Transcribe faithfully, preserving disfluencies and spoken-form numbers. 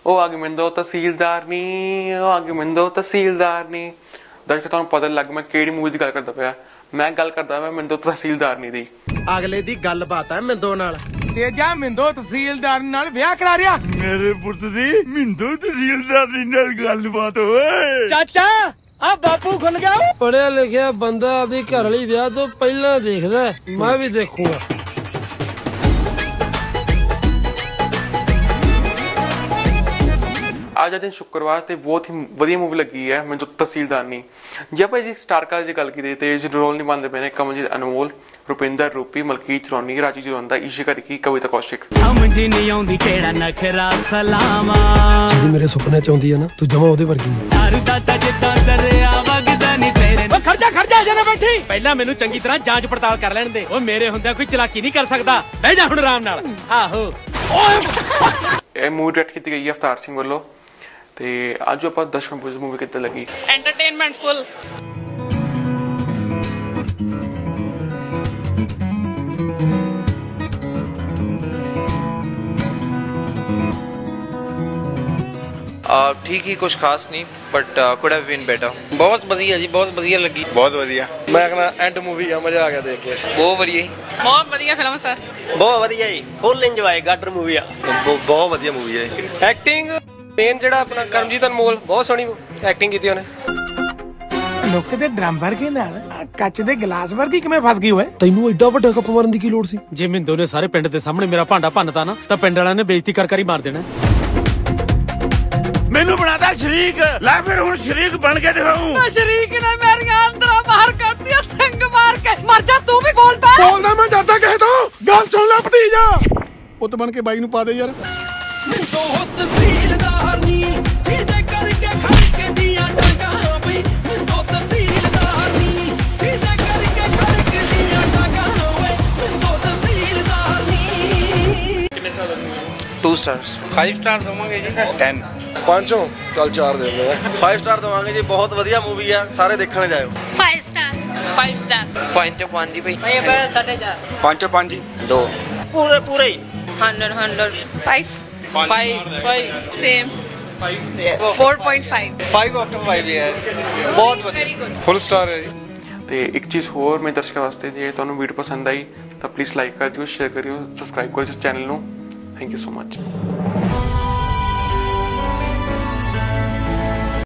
ਉਹ ਆ ਗਈ ਮਿੰਦੋ ਤਹਿਸੀਲਦਾਰ ਨੀ, ਉਹ ਆ ਗਈ ਮਿੰਦੋ ਤਹਿਸੀਲਦਾਰ ਨੀ। ਦਰਸ਼ਕ ਤੁਹਾਨੂੰ ਪਤਾ ਲੱਗ ਮੈਂ ਕਿਹੜੀ ਮੂਵੀ ਦੀ ਗੱਲ ਕਰਦਾ ਪਿਆ। ਮੈਂ ਗੱਲ ਕਰਦਾ ਮੈਂ ਮਿੰਦੋ ਤਹਿਸੀਲਦਾਰ ਨੀ ਦੀ। ਅਗਲੇ ਦੀ ਗੱਲਬਾਤ ਹੈ ਮਿੰਦੋ ਨਾਲ। ਤੇਜਾ ਮਿੰਦੋ ਤਹਿਸੀਲਦਾਰ ਨਾਲ ਵਿਆਹ ਕਰਾ ਰਿਆ। ਮੇਰੇ ਪੁੱਤ ਦੀ ਮਿੰਦੋ ਤਹਿਸੀਲਦਾਰ ਨਾਲ ਗੱਲਬਾਤ ਓਏ। ਚਾਚਾ ਆ ਬਾਪੂ ਖੁੱਲ ਗਿਆ। ਪੜਿਆ ਲਿਖਿਆ ਬੰਦਾ ਆਪਣੀ ਘਰ ਵਾਲੀ ਵਿਆਹ ਤੋਂ ਪਹਿਲਾਂ ਦੇਖਦਾ, ਮੈਂ ਵੀ ਦੇਖੂਗਾ। ਅੱਜ ਦਾ ਦਿਨ शुक्रवार ਤੇ ਬਹੁਤ ਹੀ ਵਧੀਆ मूवी लगी है मिंदो तहसीलदार नी। जे आप स्टार कास्ट की गल की तो रोल निभाते पे ने कमलजीत अनमोल, रुपिंदर रूपी, मलकीत चौरानी, राजी जोंदा, ईशिका रिकी, कविता कौशिक। समझ नहीं आउंदी केड़ा नखरा सलामा जी मेरे सुपने च आउंदी है ना तू जमा ओदे वर्गी दारू दाता जिद्दां दरिया वगदा नी तेरे। ओ खर्चा खर्चा जने बैठी पहला मेनू चंगी तरह जांच पड़ताल कर लैण दे। ओ मेरे हुंदा कोई चलाकी नहीं कर सकदा। बैठ जा हुण आराम नाल। आहो ओए ए मूवी डायरेक्ट की गई है अवतार सिंह वालों। ਤੇ ਅੱਜ ਆਪਾਂ ਦਰਸ਼ਕਾਂ ਨੂੰ ਮੂਵੀ ਕਿੱਦਾਂ ਲੱਗੀ। Entertainment full. ठीक ही, कुछ खास नहीं but could have been better. बहुत बढ़िया जी, बहुत बढ़िया लगी। बहुत बढ़िया। मैं कहना एंड मूवी आ, मजा आ गया देख के। बहुत बढ़िया, बहुत बढ़िया फिल्म सर। बहुत बढ़िया जी, फुल इंजॉय गाटर मूवी आ। बहुत बढ़िया मूवी है। एक्टिंग मेन ਜਿਹੜਾ ਆਪਣਾ ਕਰਮਜੀਤ ਅਨਮੋਲ ਬਹੁਤ ਸੋਹਣੀ ਐਕਟਿੰਗ ਕੀਤੀ ਉਹਨੇ। ਲੋਕ ਦੇ ਡਰਮ ਵਰਗੇ ਨਾਲ ਕੱਚ ਦੇ ਗਲਾਸ ਵਰਗੀ ਕਿਵੇਂ ਫਸ ਗਈ ਓਏ? ਤੈਨੂੰ ਐਡਾ ਵੱਡਾ ਕੱਪ ਮਾਰਨ ਦੀ ਕੀ ਲੋੜ ਸੀ? ਜੇ ਮਿੰਦੋ ਨੇ ਸਾਰੇ ਪਿੰਡ ਦੇ ਸਾਹਮਣੇ ਮੇਰਾ ਭਾਂਡਾ ਭੰਨਤਾ ਨਾ ਤਾਂ ਪਿੰਡ ਵਾਲਿਆਂ ਨੇ ਬੇਇੱਜ਼ਤੀ ਕਰ ਕਰ ਹੀ ਮਾਰ ਦੇਣਾ। ਮੈਨੂੰ ਬਣਾਦਾ ਸ਼ਰੀਕ, ਲੈ ਫਿਰ ਹੁਣ ਸ਼ਰੀਕ ਬਣ ਕੇ ਦਿਖਾਉਂ। ਮੈਂ ਸ਼ਰੀਕ ਨੇ ਮੇਰੀਆਂ ਅੰਦਰਾਂ ਬਾਹਰ ਕਰਤੀਆਂ ਸੰਗ ਮਾਰ ਕੇ। ਮਰ ਜਾ ਤੂੰ ਵੀ ਬੋਲ ਪੈ। ਬੋਲਦਾ ਮੈਂ ਡਰਦਾ ਕਿਸੇ ਤੋਂ। ਗੱਲ ਸੁਣ ਲੈ ਭਤੀਜਾ, ਪੁੱਤ ਬਣ ਕੇ ਬਾਈ ਨੂੰ ਪਾ ਦੇ ਯਾਰ। ਮਿੰਦੋ ਤਹਿਸੀਲਦਾਰ ਨੀ ਜਿਹਦੇ ਕਰਕੇ ਖੜਕੇ ਦੀਆਂ ਟਾਂਗਾਂ ਬਈ। ਮਿੰਦੋ ਤਹਿਸੀਲਦਾਰ ਨੀ ਜਿਹਦੇ ਕਰਕੇ ਖੜਕੇ ਦੀਆਂ ਟਾਂਗਾਂ ਓਏ। ਮਿੰਦੋ ਤਹਿਸੀਲਦਾਰ ਨੀ। ਕਿੰਨੇ ਸਾਲ ਦਾ movie? Two stars. Five star ਦਵਾਂਗੇ ਜੀ। टेन। पांचों चल चार दे दे। फाइव स्टार दवांगे जी, बहुत बढ़िया मूवी है, सारे देखने जाओ। Five star. Five star. पाँच चो पाँच जी भाई। साढ़े चार। पाँचों पाँच जी। दो। पूरे पूरे ही hundred hundred. Five five five same. Four point five. Five after five यार, बहुत बढ़िया। फुल स्टार है जी। ਤੇ ਇੱਕ ਚੀਜ਼ ਹੋਰ ਮੇਰੇ ਦਰਸ਼ਕਾਂ ਵਾਸਤੇ, ਜੇ ਤੁਹਾਨੂੰ ਵੀਡੀਓ ਪਸੰਦ ਆਈ ਤਾਂ ਪਲੀਜ਼ ਲਾਈਕ ਕਰ ਦਿਓ, ਸ਼ੇਅਰ ਕਰਿਓ, ਸਬਸਕ੍ਰਾਈਬ ਕਰਿਓ ਇਸ ਚੈਨਲ ਨੂੰ। Thank you so much.